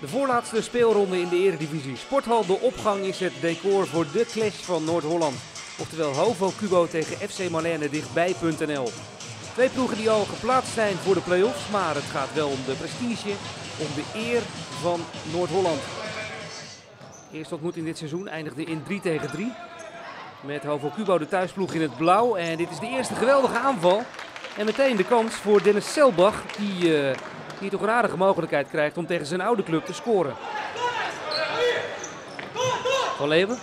De voorlaatste speelronde in de Eredivisie. Sporthal De Opgang is het decor voor de clash van Noord-Holland. Oftewel Hovo Cubo tegen FC Marlene dichtbij.nl. Twee ploegen die al geplaatst zijn voor de play-offs, maar het gaat wel om de prestige, om de eer van Noord-Holland. Eerste ontmoeting dit seizoen eindigde in 3-3. Met Hovo Cubo de thuisploeg in het blauw. En dit is de eerste geweldige aanval. En meteen de kans voor Dennis Selbach, die toch een aardige mogelijkheid krijgt om tegen zijn oude club te scoren. Van Leeuwen.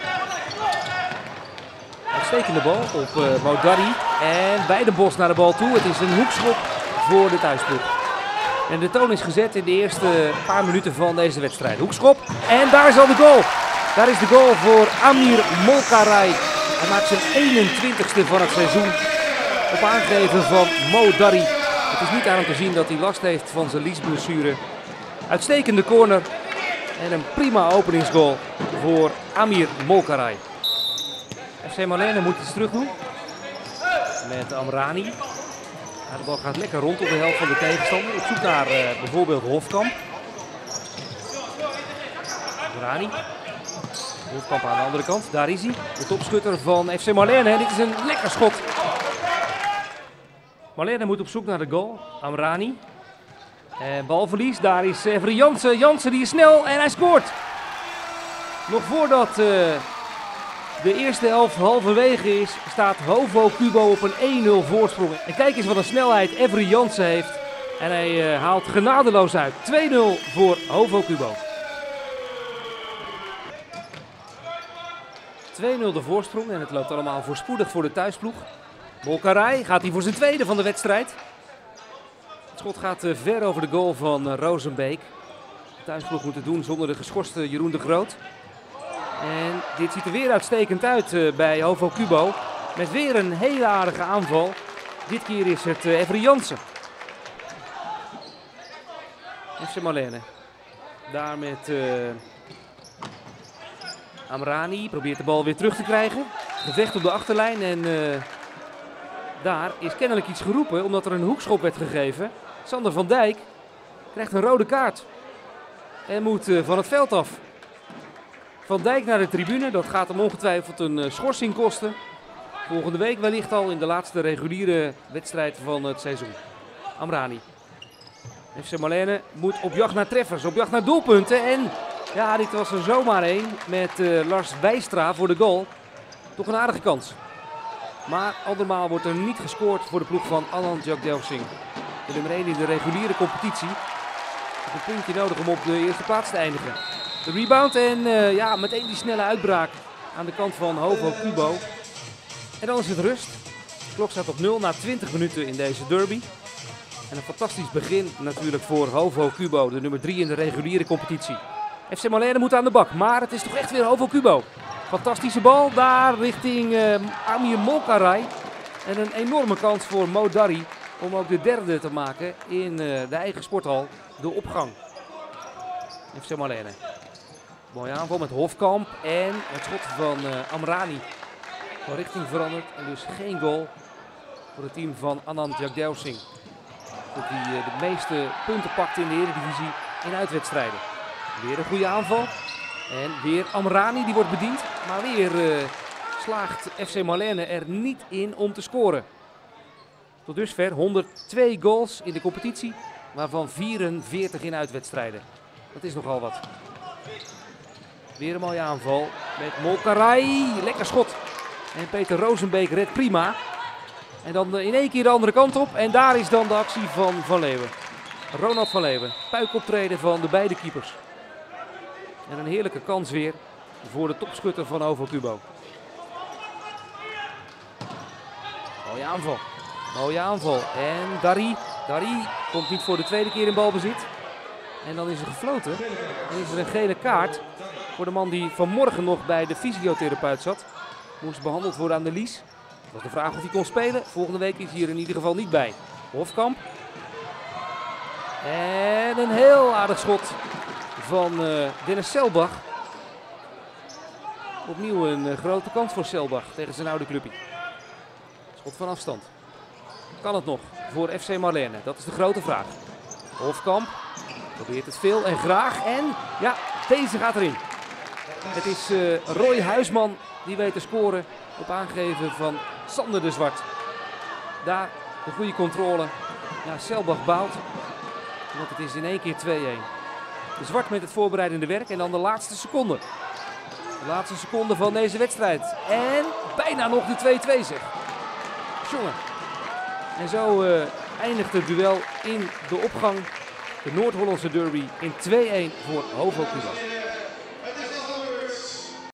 Uitstekende bal op Modari. En Weidenbos naar de bal toe. Het is een hoekschop voor de thuisploeg. En de toon is gezet in de eerste paar minuten van deze wedstrijd. Hoekschop. En daar is al de goal. Daar is de goal voor Amir Molkaray. Hij maakt zijn 21ste van het seizoen. Op aangeven van Modari. Het is niet aan hem te zien dat hij last heeft van zijn liesblessure. Uitstekende corner. En een prima openingsgoal voor Amir Molkaray. FC Marlene moet iets terug doen. Met Amrani. Ja, de bal gaat lekker rond op de helft van de tegenstander. Op zoek naar bijvoorbeeld Hofkamp. Amrani. Hofkamp aan de andere kant. Daar is hij. De topschutter van FC Marlene. Dit is een lekker schot. Marlene moet op zoek naar de goal. Amrani. En balverlies. Daar is Every Jansen. Jansen die is snel en hij scoort. Nog voordat de eerste helft halverwege is, staat Hovo Cubo op een 1-0 voorsprong. En kijk eens wat een snelheid Every Jansen heeft. En hij haalt genadeloos uit. 2-0 voor Hovo Cubo. 2-0 de voorsprong en het loopt allemaal voorspoedig voor de thuisploeg. Molkaray gaat hij voor zijn tweede van de wedstrijd. Het schot gaat ver over de goal van Rozenbeek. De thuisploeg moet het doen zonder de geschorste Jeroen de Groot. En dit ziet er weer uitstekend uit bij Hovo Cubo. Met weer een hele aardige aanval. Dit keer is het Every Jansen. FC Marlene. Daar met Amrani. Probeert de bal weer terug te krijgen. Gevecht op de achterlijn en daar is kennelijk iets geroepen omdat er een hoekschop werd gegeven. Sander van Dijk krijgt een rode kaart en moet van het veld af. Van Dijk naar de tribune, dat gaat hem ongetwijfeld een schorsing kosten. Volgende week wellicht al in de laatste reguliere wedstrijd van het seizoen. Amrani. FC Marlene moet op jacht naar treffers, op jacht naar doelpunten. En ja, dit was er zomaar één met Lars Wijstra voor de goal. Toch een aardige kans. Maar andermaal wordt er niet gescoord voor de ploeg van Anand Jagdelsing. De nummer 1 in de reguliere competitie. Een puntje nodig om op de eerste plaats te eindigen. De rebound en ja, meteen die snelle uitbraak aan de kant van Hovo Cubo. En dan is het rust. De klok staat op 0 na 20 minuten in deze derby. En een fantastisch begin natuurlijk voor Hovo Cubo, de nummer 3 in de reguliere competitie. FC Marlene moet aan de bak, maar het is toch echt weer Hovo Cubo. Fantastische bal daar richting Amir Molkaray. En een enorme kans voor Modari om ook de derde te maken in de eigen sporthal, De Opgang. FC Marlene. Mooie aanval met Hofkamp en het schot van Amrani. Van richting veranderd en dus geen goal voor het team van Anand Jagdelsing. Dat die de meeste punten pakt in de Eredivisie in uitwedstrijden. Weer een goede aanval. En weer Amrani die wordt bediend. Maar weer slaagt FC Marlene er niet in om te scoren. Tot dusver 102 goals in de competitie. Waarvan 44 in uitwedstrijden. Dat is nogal wat. Weer een mooie aanval met Molkaray. Lekker schot. En Peter Rozenbeek redt prima. En dan in één keer de andere kant op. En daar is dan de actie van Van Leeuwen. Ronald van Leeuwen. Puikoptreden van de beide keepers. En een heerlijke kans weer voor de topschutter van Hovo Cubo. Mooie aanval. Mooie aanval. En Dari komt niet voor de tweede keer in balbezit. En dan is er gefloten. Dan is er een gele kaart voor de man die vanmorgen nog bij de fysiotherapeut zat. Moest behandeld worden aan de lies. Het was de vraag of hij kon spelen. Volgende week is hij er in ieder geval niet bij. Hofkamp. En een heel aardig schot van Dennis Selbach. Opnieuw een grote kans voor Selbach tegen zijn oude clubje. Schot van afstand. Kan het nog voor FC Marlene? Dat is de grote vraag. Hofkamp Probeert het veel en graag. En ja, deze gaat erin. Het is Roy Huisman die weet te scoren op aangeven van Sander de Zwart. Daar de goede controle. Ja, Selbach baalt. Want het is in één keer 2-1. De Zwart met het voorbereidende werk en dan de laatste seconde. De laatste seconde van deze wedstrijd. En bijna nog de 2-2 zeg. Jongen. En zo eindigt het duel in de opgang. De Noord-Hollandse derby in 2-1 voor HOVO Cuba.